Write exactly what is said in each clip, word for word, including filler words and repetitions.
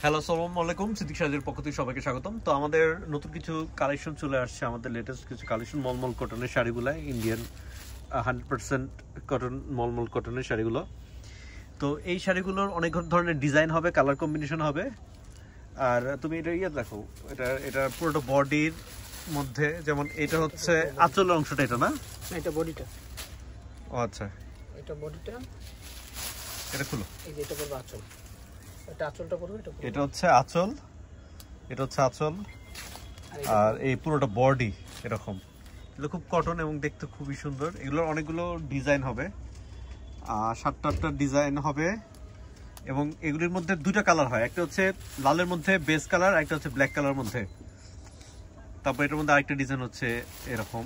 Hello, আসসালামু আলাইকুম। সিদ্দিক সাহেবের পক্ষ থেকে সবাইকে স্বাগতম। তো আমাদের নতুন কিছু কালেকশন চলে আসছে, আমাদের লেটেস্ট কিছু কালেকশন মলমল কটনের শাড়িগুলো, ইন্ডিয়ান হান্ড্রেড পার্সেন্ট কটন মলমল কটনের শাড়িগুলো। তো এই শাড়িগুলোর অনেক ধরনের ডিজাইন হবে, কালার কম্বিনেশন হবে। আর তুমি এটা ইয়ে দেখো, এটা এটা পুরোটা বডির মধ্যে, যেমন এটা হচ্ছে আঁচলের অংশটা, এটা না, এটা বডিটা। ও আচ্ছা, এটা বডিটা, এটা খুলো। এই যে এটা পড়বে আঁচল, এটা আঁচলটা পড়বে, এটা এটা হচ্ছে আঁচল, এটা হচ্ছে আঁচল, আর এই পুরোটা বডি এরকম। এগুলো খুব কটন এবং দেখতে খুবই সুন্দর। এগুলোর অনেকগুলো ডিজাইন হবে, সাতটা আটটা ডিজাইন হবে, এবং এগুলির মধ্যে দুটা কালার হয়, একটা হচ্ছে লালের মধ্যে বেস কালার, একটা হচ্ছে ব্ল্যাক কালার মধ্যে। তারপর এটার মধ্যে আরেকটা ডিজাইন হচ্ছে এরকম,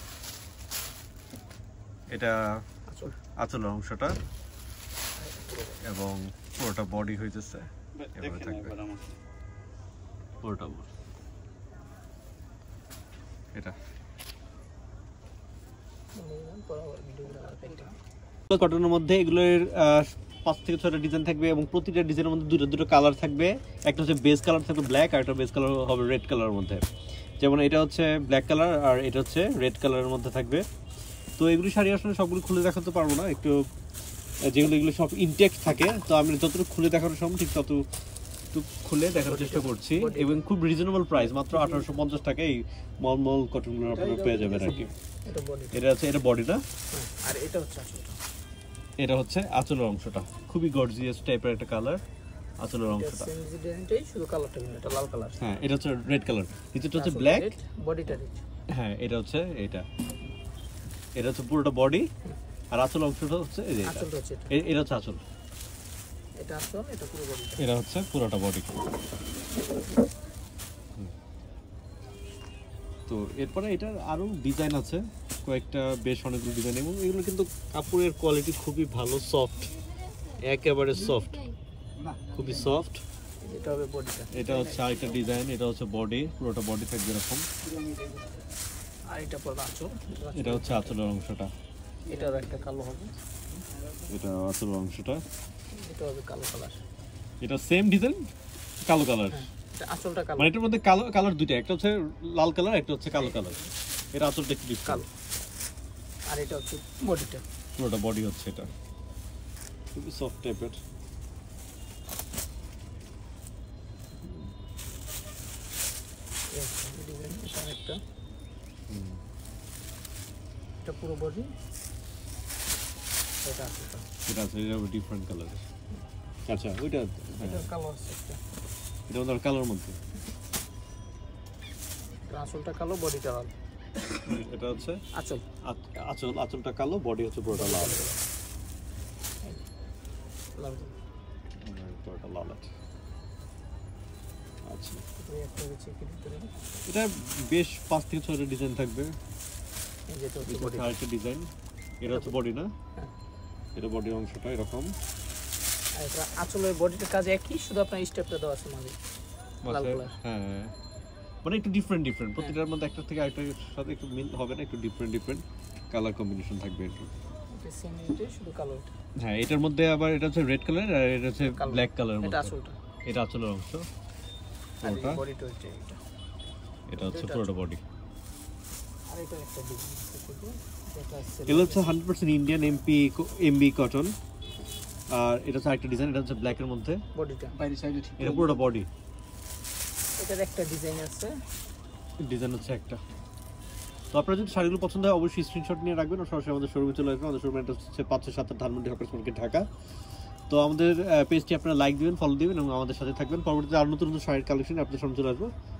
এটা আঁচলের অংশটা, এবং পুরোটা বডি হয়ে যাচ্ছে এভাবে থাকবে পুরোটা। এটা কটনের মধ্যে এগুলোর পাঁচ থেকে ছয়টা ডিজাইন থাকবে, এবং প্রতিটা ডিজাইনের মধ্যে দুটো দুটো কালার থাকবে। একটা হচ্ছে বেস কালার থাকবে ব্ল্যাক, আর একটা বেস কালার হবে রেড কালারের মধ্যে। যেমন এটা হচ্ছে ব্ল্যাক কালার, আর এটা হচ্ছে রেড কালারের মধ্যে থাকবে। তো এগুলি শাড়ি আসলে সবগুলো খুলে দেখাতে পারবো না, একটু যেগুলো এগুলো সব ইনটেক্ট থাকে, তো আমি যতটুকু খুলে দেখানো সম্ভব ঠিক ততটুকু খুলে দেখানোর চেষ্টা করছি। এবং খুব রিজনেবল প্রাইস, মাত্র আঠারোশো পঞ্চাশ টাকা এই মলমল কটনগুলো আপনারা পেয়ে যাবেন আর কি। এটা হচ্ছে এটা বডিটা, আর এটা হচ্ছে আঁচলটা। এটা হচ্ছে আঁচলের অংশটা, খুবই গর্জিয়াস টাইপের একটা কালার আঁচলের অংশটা। সেম ডিজাইনটাই, শুধু কালারটা ভিন্ন, এটা লাল কালার। হ্যাঁ, এটা হচ্ছে রেড কালার, নিচেটা হচ্ছে ব্ল্যাক, বডিটা রেড। হ্যাঁ, এটা হচ্ছে এটা এটা হচ্ছে পুরোটা বডি, আর আঁচল অংশটা হচ্ছে এই যে আঁচলটা হচ্ছে এটা, এটা হচ্ছে আঁচল, এটা আঁচল, এটা পুরো বডিটা, এটা হচ্ছে পুরোটা বডি। তো এরপরে এটার আরো ডিজাইন আছে কয়েকটা, বেশ অনেকগুলো ডিজাইন, এবং এগুলো কিন্তু কাপড়ের কোয়ালিটি খুবই ভালো, সফট, একেবারে সফট, খুবই সফট। এটা হবে বডিটা, এটা হচ্ছে আরেকটা ডিজাইন, এটা হচ্ছে বডি, পুরোটা বডি থাকবে এরকম। আর এটা পড়বে আঁচল, এটা হচ্ছে আঁচলের অংশটা, এটার একটা কালো হবে, এটা আঁচলের অংশটা, এটা হবে কালো কালার। এটা সেম ডিজাইন, কালো কালার, এটা আঁচলটা কালো, মানে এটার মধ্যে কালো কালার দুইটা, একটা হচ্ছে লাল কালার, একটা হচ্ছে কালো কালার। এটা আঁচলটা একটু কালো, আর এটা হচ্ছে বডিটা, পুরোটা বডি হচ্ছে এটা, খুবই সফট টাইপের। একটা এটা পুরো বডি, এটা আছে, এটা আছে, এটা ডিফারেন্ট কালার। আচ্ছা, ওইটা এটা কালো আছে, একটা এটা ওদের কালোর মধ্যে, আঁচলটা কালো, বডিটা লাল। এটা হচ্ছে আঁচল, আঁচল, আঁচলটা কালো, বডি হচ্ছে পুরোটা লাল, লাল পুরোটা লাল আছে। আচ্ছা, একটা হচ্ছে কি ভিতরে, এটা বেশ পাঁচ থেকে ছয়টা ডিজাইন থাকবে। যেটা হচ্ছে এটা বডি, আরেকটা ডিজাইন, এটা হচ্ছে বডি না, হ্যাঁ, এটা বডি অংশটা এরকম। আর এটা আঁচলের বডিটার কাজ একই, শুধু আপনার স্টেপটা দেওয়া আছে মাঝে লাল কালার। হ্যাঁ, মানে একটু ডিফারেন্ট ডিফারেন্ট, প্রতিটার মধ্যে একটা থেকে আরেকটার সাথে একটু মিল হবে না, একটু ডিফারেন্ট ডিফারেন্ট কালার কম্বিনেশন থাকবে একটু। এটা সেম, এটা শুধু কালো। এটা হ্যাঁ, এটার মধ্যে আবার এটা হচ্ছে রেড কালার, আর এটা হচ্ছে ব্ল্যাক কালারের মধ্যে। এটা আঁচলটা, এটা আঁচলের অংশ, আর পুরোটা বডিটা হচ্ছে এটা, এটা হচ্ছে পুরোটা বডি। আর এটা একটা ডিজাইন আছে, এটা আছে, এগুলো হচ্ছে hundred percent Indian MP MB cotton. আর এটা হচ্ছে আরেকটা ডিজাইন, এটা হচ্ছে ব্ল্যাকের মধ্যে, বডিটা বাইরে সাইডে ঠিক, এটা পুরোটা বডি। এটার একটা ডিজাইন আছে, ডিজাইন হচ্ছে একটা। তো আপনারা যদি শাড়িগুলো পছন্দ হয় অবশ্যই স্ক্রিনশট নিয়ে রাখবেন, ও সরাসরি আমাদের শোরুমে চলে আসবেন। আমাদের শোরুমে হচ্ছে পাঁচশো সাত ধানমন্ডি হকার্স মার্কেট, ঢাকা। তো আমাদের পেজটি আপনারা লাইক দিবেন, ফলো দিবেন, এবং আমাদের সাথে থাকবেন। পরবর্তীতে আরও নতুন নতুন শাড়ির কালেকশন আপনাদের সামনে চলে আসবো।